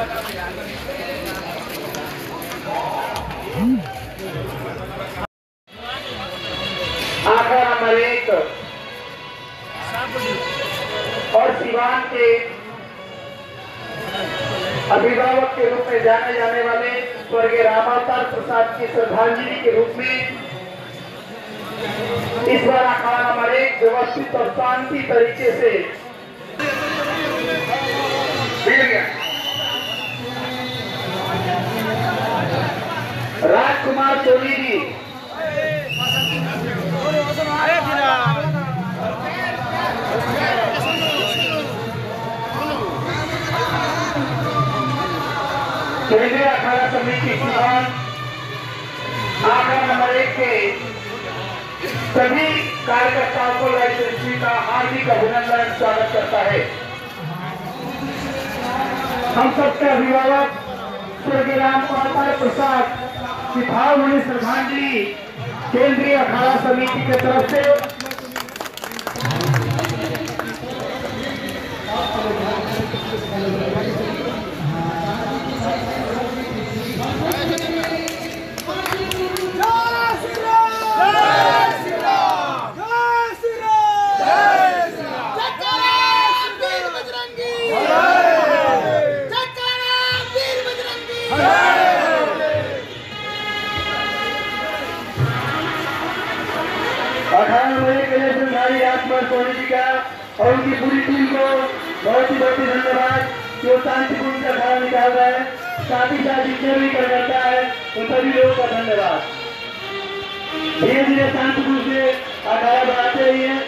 आंकड़ा नंबर 1 और सिवान के अभिभावक के रूप में जाने जाने वाले स्वर्गीय रामावतार प्रसाद की श्रद्धांजलि के रूप में इस बार अखाड़ा नंबर 1 व्यवस्थित और शांति तरीके से राजकुमार सोनी जी केंद्रीय अखाड़ा समिति सिवान आंकड़ा नंबर 1 के सभी कार्यकर्ताओं को लाइसेंसी का हार्दिक अभिनंदन स्वागत करता है। हम सबके अभिभावक स्वर्गीय रामपाल प्रसाद की भावभीनी श्रद्धांजलि केंद्रीय अखाड़ा समिति की तरफ से सोनी जी का और उनकी पूरी टीम को बहुत ही धन्यवाद कि वो शांतिपूर्ण का खाना निकाल रहा है। साथ ही साथ जितने भी कार्यकर्ता है उन सभी लोगों का धन्यवाद। धीरे धीरे शांतिपूर्ण से अखाड़ा बढ़ाते रहिए।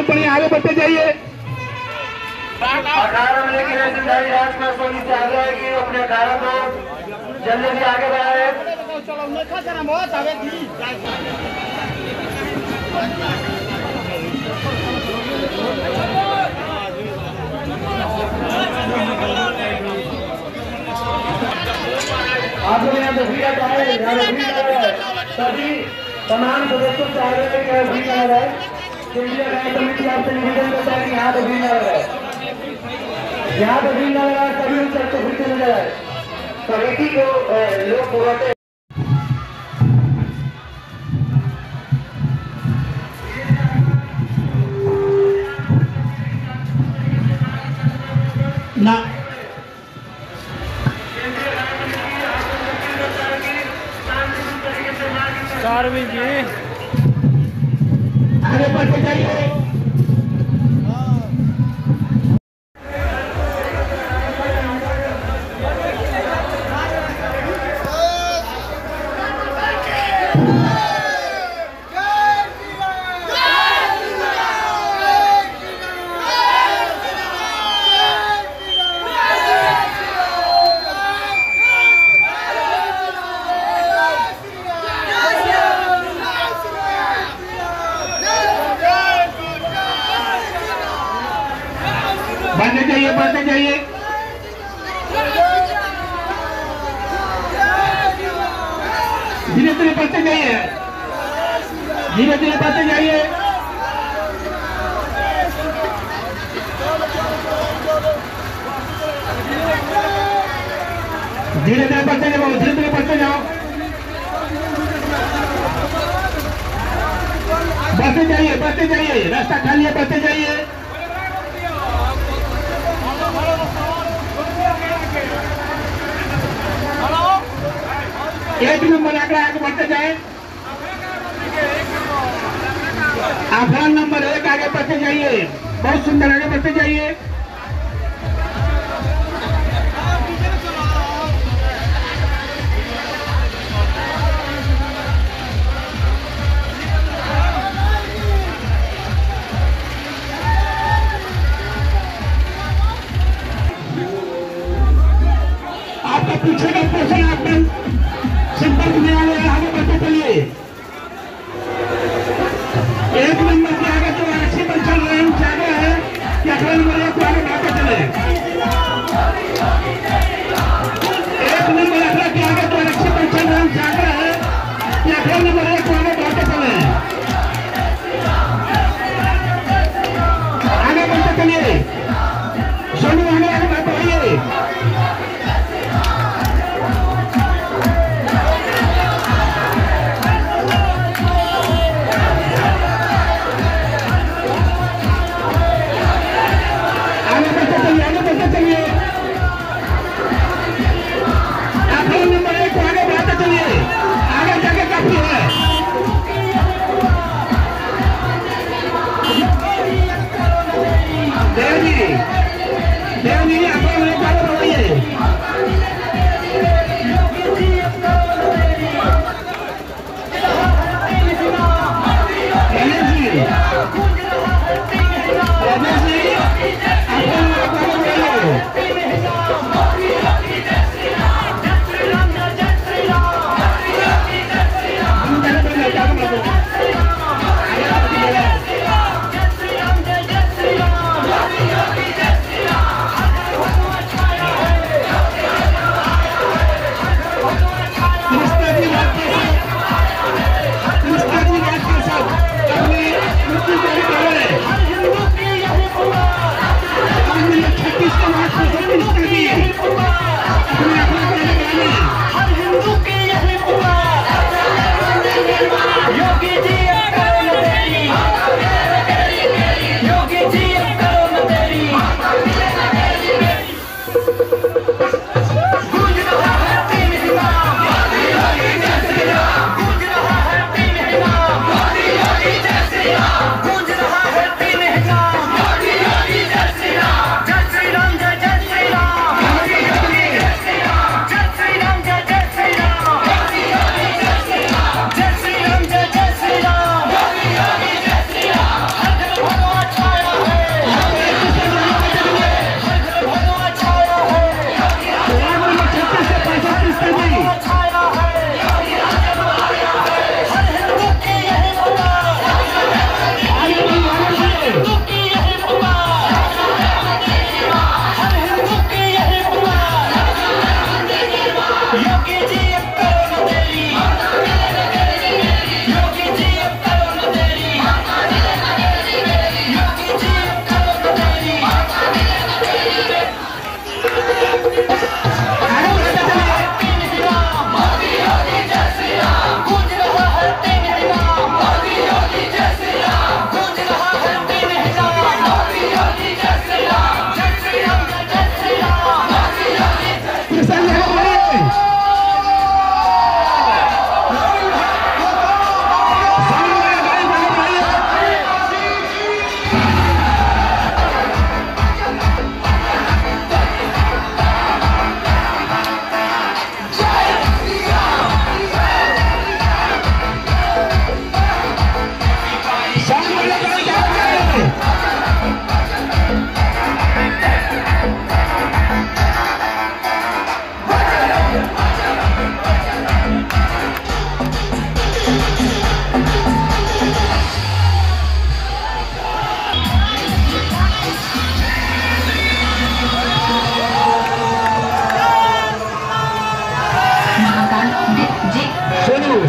एकदम बढ़िया, आगे बढ़ते जाइए। 18 मिनट की रेसिंग जारी है। आसपास सभी से आगे है कि अपने 18 को जल्दी आगे बढ़ाए। आप लोग यहाँ तस्वीर है, सभी तमाम सदस्यों से आगे है कि भीड़ न लगाए। केंद्रीय बैंक समिति आपसे निवेदन करता है कि यहाँ पर भीड़ न लगाए, यहाँ पर भीड़ न लगाए, सभी उन सबको फिर से नजर आए। कमेटी को लोग पुराते ना कारविन जी आगे बढ़ते जाइए। बढ़ते जाइए। धीरे धीरे बढ़ते जाइए, धीरे धीरे बढ़ते जाइए। धीरे धीरे बढ़ते जाओ, धीरे धीरे बढ़ते जाओ, बढ़ते जाइए, बढ़ते जाइए, रास्ता खाली है, बढ़ते जाइए। एक नंबर आंकड़ा आगे बढ़ते जाए। आसान नंबर 1 आगे बढ़ते जाइए, बहुत सुंदर आगे बढ़ते जाइए। आपका पीछे का पोर्शन आपका संपर्क में आ गया, आगे बढ़ते चलिए। एक नंबर के आगे तो अच्छी पर चल रहे हैं, आगे है कि अगले नंबर 1 को आगे बढ़ते चले। एक नंबर अगला के आगे तो अच्छी पर चल रहे हैं, आगे है कि अगले नंबर 1 को आगे बढ़ते चले। आगे बढ़ते चलिए, सोनू आगे बढ़ते बढ़िए।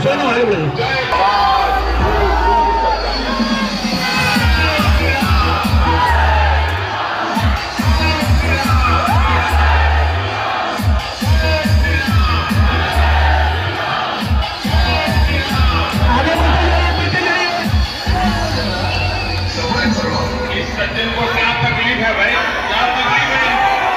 सोनू आगे बढ़े। सज्जन को क्या तकलीफ है भाई, क्या तकलीफ है?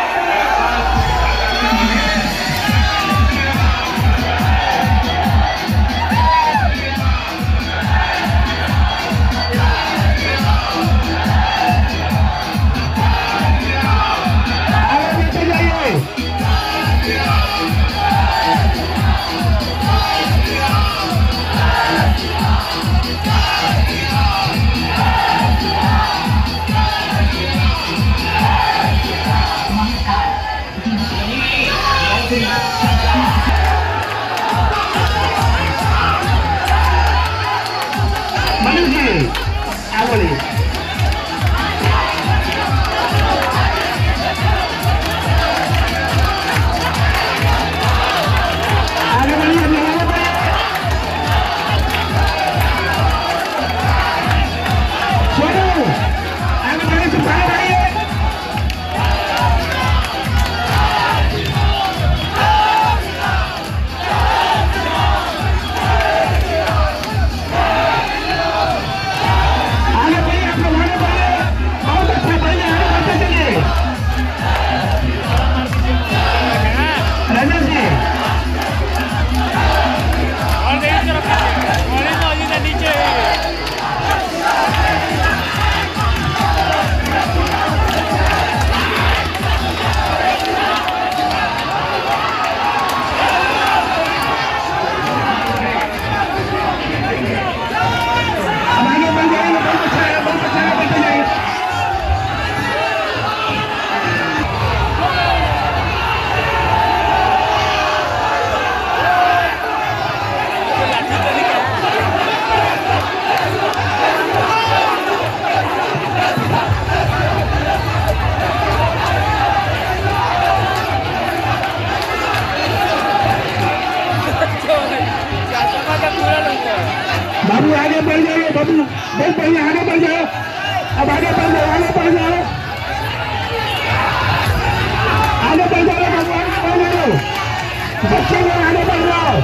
बाबू आगे बढ़ जाइए, बाबू बहुत बढ़िया, आगे बढ़ जाओ, अब आगे बढ़ जाओ, आगे बढ़ जाओ, आगे बढ़ जाओ बाबू, आगे बढ़ जाओ, बच्चे लोग आगे बढ़ जाओ।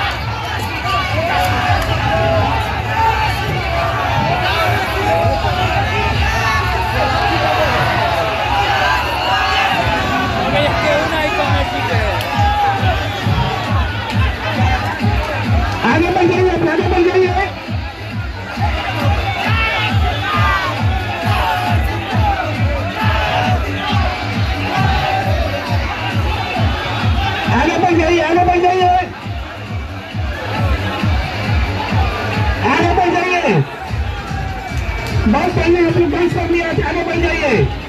आगे बढ़ जाइए, आगे बढ़ जाइए, आगे बढ़ जाइए, आगे बढ़ जाइए, आगे बढ़ जाइए, बहुत पहले अपनी बंद कर लिया, आगे बढ़ जाइए।